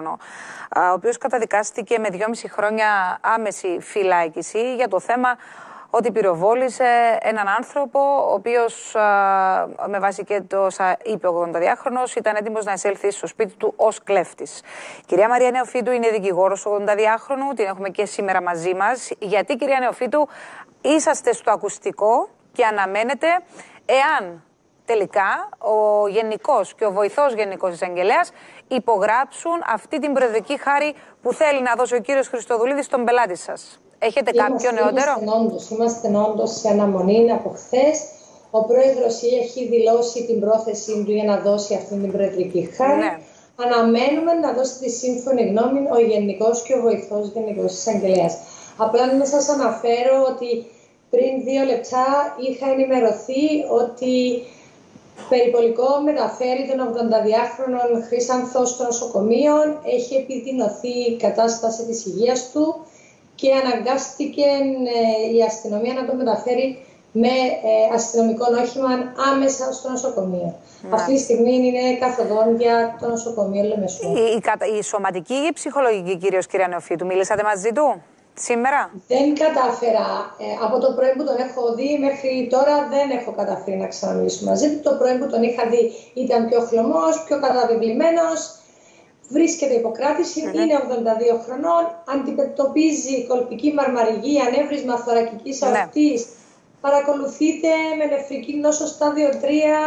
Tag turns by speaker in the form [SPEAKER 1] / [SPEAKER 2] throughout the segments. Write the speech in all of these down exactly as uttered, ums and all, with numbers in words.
[SPEAKER 1] εικοσιδυάχρονο, ο οποίος καταδικάστηκε με δυόμιση χρόνια άμεση φυλάκιση για το θέμα ότι πυροβόλησε έναν άνθρωπο, ο οποίος α, με βάση και το όσα είπε ο ογδονταδυάχρονος ήταν έτοιμος να εισέλθει στο σπίτι του ως κλέφτης. Κυρία Μαρία Νεοφύτου είναι δικηγόρος του ογδονταδυάχρονου, την έχουμε και σήμερα μαζί μας. Γιατί, κυρία Νεοφύτου, είσαστε στο ακουστικό και αναμένετε εάν τελικά ο Γενικός και ο Βοηθός Γενικός Εισαγγελέας υπογράψουν αυτή την προεδρική χάρη που θέλει να δώσει ο κύριος Χριστοδουλίδης στον πελάτη σας. Έχετε
[SPEAKER 2] είμαστε,
[SPEAKER 1] κάποιο νεότερο?
[SPEAKER 2] Είμαστε όντως, είμαστε όντως σε αναμονή από χθες. Ο πρόεδρος έχει δηλώσει την πρόθεσή του για να δώσει αυτή την προεδρική χάρη. Ναι. Αναμένουμε να δώσει τη σύμφωνη γνώμη ο Γενικός και ο Βοηθός Γενικός Εισαγγελέας. Απλά να σας αναφέρω ότι πριν δύο λεπτά είχα ενημερωθεί ότι περιπολικό μεταφέρει τον ογδονταδυάχρονο Χρύσανθο στο νοσοκομείο. Έχει επιδεινωθεί η κατάσταση της υγείας του και αναγκάστηκε ε, η αστυνομία να το μεταφέρει με ε, αστυνομικό όχημα άμεσα στο νοσοκομείο. Να. Αυτή τη στιγμή είναι καθοδόν για το νοσοκομείο Λεμεσού.
[SPEAKER 1] Η, η, η σωματική ή η ψυχολογική, κυρίως, κυρία Νεοφύτου, μίλησατε μαζί του σήμερα?
[SPEAKER 2] Δεν κατάφερα. Ε, από το πρωί που τον έχω δει μέχρι τώρα δεν έχω καταφέρει να ξαναμιλήσω μαζί του. Το πρωί που τον είχα δει ήταν πιο χλωμός, πιο καταβεβλημένος. Βρίσκεται υποκράτηση, mm-hmm. είναι ογδόντα δύο χρονών, αντιμετωπίζει κολπική μαρμαριγή, ανέβρισμα θωρακικής αορτής, mm-hmm. παρακολουθείται με νεφρική νόσο στάδιο τρία.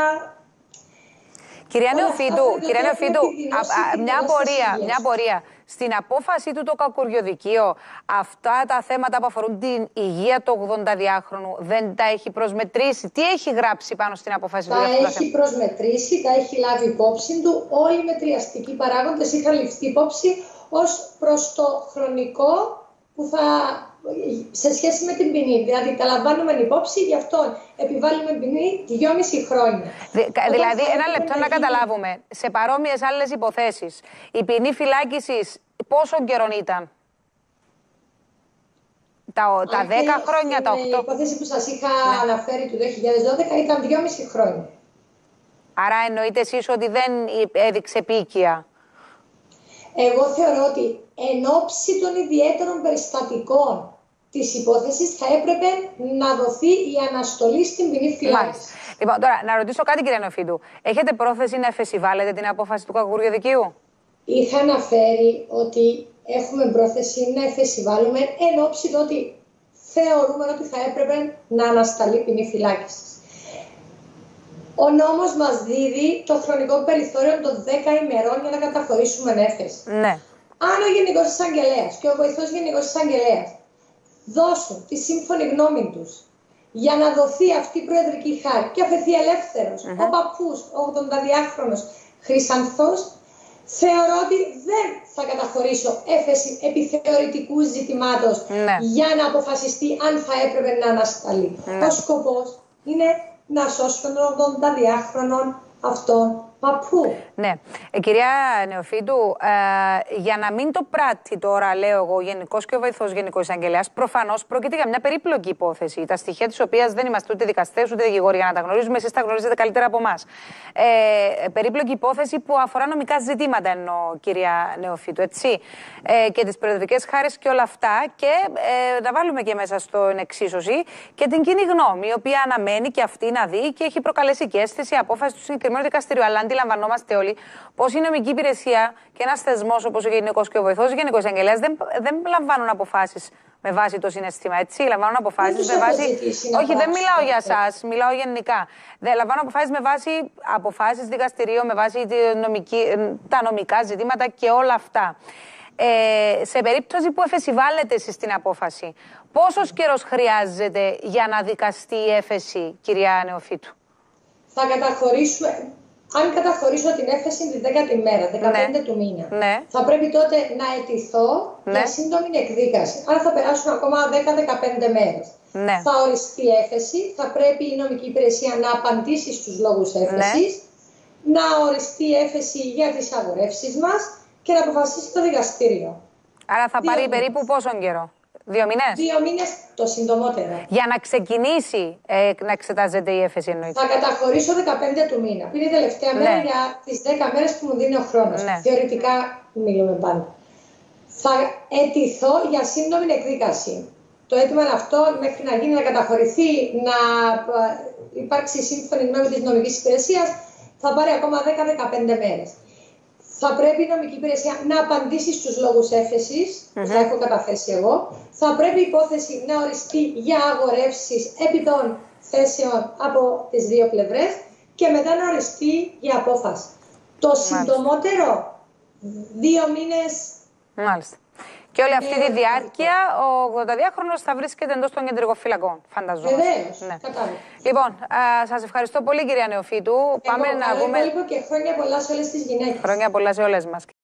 [SPEAKER 1] Κυρία Νεοφύτου, κυρία Νεοφύτου, μια απορία, μια απορία. Στην απόφαση του το κακουριοδικείο, αυτά τα θέματα που αφορούν την υγεία του ογδονταδυάχρονου δεν τα έχει προσμετρήσει? Τι έχει γράψει πάνω στην απόφαση
[SPEAKER 2] τα
[SPEAKER 1] του?
[SPEAKER 2] Τα έχει προσμετρήσει, τα έχει λάβει υπόψη του. Όλοι οι μετριαστικοί παράγοντες είχαν ληφθεί υπόψη ως προς το χρονικό που θα... σε σχέση με την ποινή. Δηλαδή, τα λαμβάνουμε υπόψη, γι' αυτό επιβάλλουμε ποινή δυόμιση χρόνια.
[SPEAKER 1] Δη, δηλαδή, ένα λεπτό να καταλάβουμε. Σε παρόμοιες άλλες υποθέσεις, η ποινή φυλάκισης πόσο καιρόν ήταν? Τα, τα δέκα χρόνια, τα οκτώ?
[SPEAKER 2] Η υπόθεση που σας είχα ναι. αναφέρει του δύο χιλιάδες δώδεκα ήταν δυόμιση χρόνια.
[SPEAKER 1] Άρα εννοείτε εσείς ότι δεν έδειξε επίκεια?
[SPEAKER 2] Εγώ θεωρώ ότι εν ώψη των ιδιαίτερων περιστατικών της υπόθεσης θα έπρεπε να δοθεί η αναστολή στην ποινή φυλάκισης.
[SPEAKER 1] Λοιπόν, τώρα να ρωτήσω κάτι, κυρία Νεοφύτου. Έχετε πρόθεση να εφεσιβάλλετε την απόφαση του κακουριοδικείου?
[SPEAKER 2] Είχα αναφέρει ότι έχουμε πρόθεση να εφεσιβάλλουμε εν ώψη του ότι θεωρούμε ότι θα έπρεπε να ανασταλεί ποινή φυλάκισης. Ο νόμος μας δίδει το χρονικό περιθώριο των δέκα ημερών για να καταχωρήσουμε έφεση.
[SPEAKER 1] Ναι.
[SPEAKER 2] Αν ο Γενικός Εισαγγελέας και ο Βοηθός Γενικός Εισαγγελέας δώσουν τη σύμφωνη γνώμη τους για να δοθεί αυτή η προεδρική χάρη και αφαιθεί ελεύθερος mm-hmm. ο παππούς, ο ογδονταδυάχρονος Χρύσανθος, θεωρώ ότι δεν θα καταχωρήσω έφεση επιθεωρητικού ζητημάτων
[SPEAKER 1] ναι.
[SPEAKER 2] για να αποφασιστεί αν θα έπρεπε να ανασταλεί. Ναι. Ο σκοπός είναι να σώσουν τον ογδονταδυάχρονο αυτόν παππού.
[SPEAKER 1] Ναι. Ε, κυρία Νεοφύτου, ε, για να μην το πράττει τώρα, λέω εγώ, ο Γενικός και ο Βοηθός Γενικός Εισαγγελέας, προφανώς πρόκειται για μια περίπλοκη υπόθεση, τα στοιχεία της οποίας δεν είμαστε ούτε δικαστές ούτε δικηγόροι για να τα γνωρίζουμε, εσείς τα γνωρίζετε καλύτερα από εμάς. Ε, περίπλοκη υπόθεση που αφορά νομικά ζητήματα, εννοώ, κυρία Νεοφύτου, έτσι. Ε, και τις προεδρικές χάρες και όλα αυτά. Και ε, να βάλουμε και μέσα στην εξίσωση και την κοινή γνώμη, η οποία αναμένει και αυτή να δει και έχει προκαλέσει και αίσθηση απόφαση του συγκεκριμένου δικαστηρίου. Αλλά αντιλαμβανόμαστε όλοι πως η νομική υπηρεσία και ένας θεσμός όπως ο Γενικός και ο Βοηθός Γενικός Εισαγγελέας δεν, δεν λαμβάνουν αποφάσεις με βάση το συναίσθημα, έτσι. Λαμβάνουν αποφάσεις με βάση. Όχι, δεν μιλάω για εσάς, μιλάω γενικά. Δεν λαμβάνουν αποφάσεις με βάση αποφάσεις δικαστηρίου, με βάση τη νομική, τα νομικά ζητήματα και όλα αυτά. Ε, σε περίπτωση που εφεσιβάλλετε εσείς την απόφαση, πόσος καιρός χρειάζεται για να δικαστεί η έφεση, κυρία Νεοφύτου?
[SPEAKER 2] Θα καταχωρήσουμε. Αν καταχωρήσω την έφεση τη δέκατη μέρα, δεκαπέντε ναι. του μήνα,
[SPEAKER 1] ναι.
[SPEAKER 2] θα πρέπει τότε να αιτηθώ ναι. για σύντομη εκδίκαση. Άρα θα περάσουν ακόμα δέκα με δεκαπέντε μέρες.
[SPEAKER 1] Ναι.
[SPEAKER 2] Θα οριστεί η έφεση, θα πρέπει η νομική υπηρεσία να απαντήσει στους λόγους έφεσης, ναι. να οριστεί η έφεση για τις αγορεύσεις μας και να αποφασίσει το δικαστήριο.
[SPEAKER 1] Άρα θα πάρει Δύο περίπου πόσον καιρό? Δύο μήνες.
[SPEAKER 2] Δύο μήνες το συντομότερο.
[SPEAKER 1] Για να ξεκινήσει ε, να εξετάζεται η έφεση εννοείται.
[SPEAKER 2] Θα καταχωρήσω δεκαπέντε του μήνα. Είναι η τελευταία μέρα
[SPEAKER 1] ναι.
[SPEAKER 2] για τις δέκα μέρες που μου δίνει ο χρόνος.
[SPEAKER 1] Ναι.
[SPEAKER 2] Θεωρητικά μιλούμε πάντα. Θα αιτηθώ για σύντομη εκδίκαση. Το αίτημα αυτό μέχρι να γίνει, να καταχωρηθεί, να υπάρξει σύμφωνη γνώμη της νομικής υπηρεσίας, θα πάρει ακόμα δέκα με δεκαπέντε μέρες. Θα πρέπει η νομική υπηρεσία να απαντήσει στους λόγους έφεσης, που mm-hmm. θα έχω καταθέσει εγώ. Θα πρέπει η υπόθεση να οριστεί για αγορεύσεις επί των θέσεων από τις δύο πλευρές και μετά να οριστεί για απόφαση. Το Μάλιστα. συντομότερο, δύο μήνες.
[SPEAKER 1] Μάλιστα. Και όλη αυτή ε, τη διάρκεια ο ογδονταδυάχρονος θα βρίσκεται εντός των κεντρικών φυλακών, φανταζόμαστε.
[SPEAKER 2] Βεβαίως, ναι.
[SPEAKER 1] Λοιπόν, α, σας ευχαριστώ πολύ κυρία Νεοφύτου.
[SPEAKER 2] Εγώ, Πάμε να δούμε... και χρόνια πολλά σε όλες τις γυναίκες.
[SPEAKER 1] Χρόνια πολλά σε όλες μας.